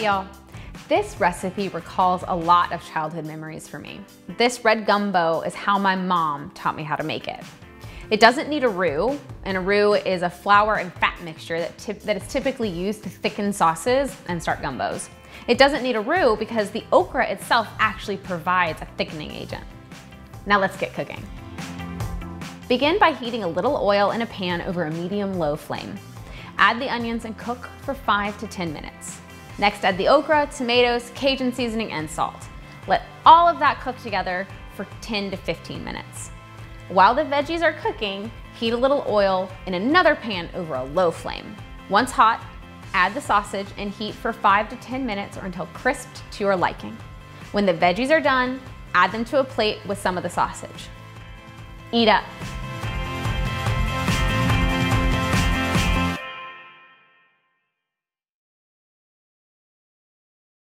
Hey y'all. This recipe recalls a lot of childhood memories for me. This red gumbo is how my mom taught me how to make it. It doesn't need a roux, and a roux is a flour and fat mixture that is typically used to thicken sauces and start gumbos. It doesn't need a roux because the okra itself actually provides a thickening agent. Now let's get cooking. Begin by heating a little oil in a pan over a medium-low flame. Add the onions and cook for 5 to 10 minutes. Next, add the okra, tomatoes, Cajun seasoning, and salt. Let all of that cook together for 10 to 15 minutes. While the veggies are cooking, heat a little oil in another pan over a low flame. Once hot, add the sausage and heat for 5 to 10 minutes or until crisped to your liking. When the veggies are done, add them to a plate with some of the sausage. Eat up.